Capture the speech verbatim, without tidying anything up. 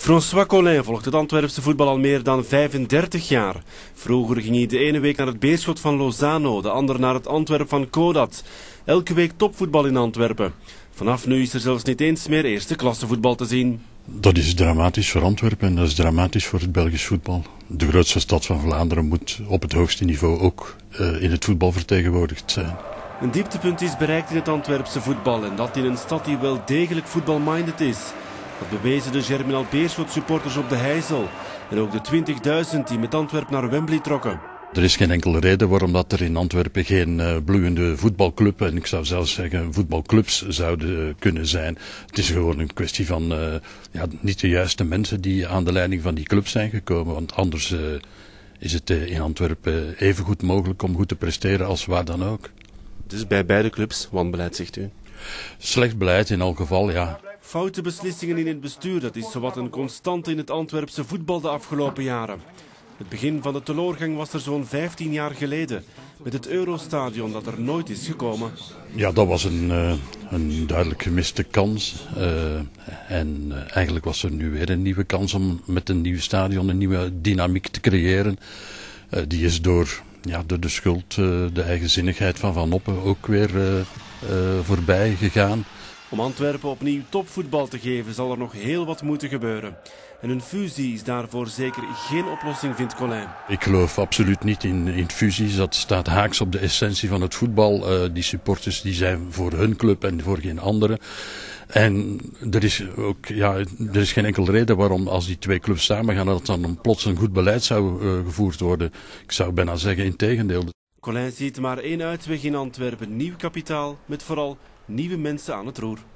François Collin volgt het Antwerpse voetbal al meer dan vijfendertig jaar. Vroeger ging hij de ene week naar het Beerschot van Lozano, de andere naar het Antwerp van Codat. Elke week topvoetbal in Antwerpen. Vanaf nu is er zelfs niet eens meer eerste klasse voetbal te zien. Dat is dramatisch voor Antwerpen en dat is dramatisch voor het Belgisch voetbal. De grootste stad van Vlaanderen moet op het hoogste niveau ook uh, in het voetbal vertegenwoordigd zijn. Een dieptepunt is bereikt in het Antwerpse voetbal en dat in een stad die wel degelijk voetbalminded is. Dat bewezen de Germinal Beerschot supporters op de Heijzel en ook de twintigduizend die met Antwerpen naar Wembley trokken. Er is geen enkele reden waarom dat er in Antwerpen geen uh, bloeiende voetbalclub, en ik zou zelfs zeggen voetbalclubs zouden uh, kunnen zijn. Het is gewoon een kwestie van uh, ja, niet de juiste mensen die aan de leiding van die club zijn gekomen. Want anders uh, is het uh, in Antwerpen even goed mogelijk om goed te presteren als waar dan ook. Dus bij beide clubs wanbeleid, zegt u? Slecht beleid in elk geval, ja. Foute beslissingen in het bestuur, dat is zowat een constante in het Antwerpse voetbal de afgelopen jaren. Het begin van de teloorgang was er zo'n vijftien jaar geleden, met het Eurostadion dat er nooit is gekomen. Ja, dat was een, uh, een duidelijk gemiste kans. Uh, en uh, eigenlijk was er nu weer een nieuwe kans om met een nieuw stadion een nieuwe dynamiek te creëren. Uh, die is door, ja, door de schuld, uh, de eigenzinnigheid van Van Noppen ook weer uh, uh, voorbij gegaan. Om Antwerpen opnieuw topvoetbal te geven zal er nog heel wat moeten gebeuren. En een fusie is daarvoor zeker geen oplossing, vindt Collin. Ik geloof absoluut niet in, in fusies. Dat staat haaks op de essentie van het voetbal. Uh, die supporters die zijn voor hun club en voor geen andere. En er is ook, ja, er is geen enkele reden waarom als die twee clubs samen gaan dat dan plots een goed beleid zou uh, gevoerd worden. Ik zou bijna zeggen in tegendeel. Collin ziet maar één uitweg in Antwerpen: nieuw kapitaal met vooral nieuwe mensen aan het roer.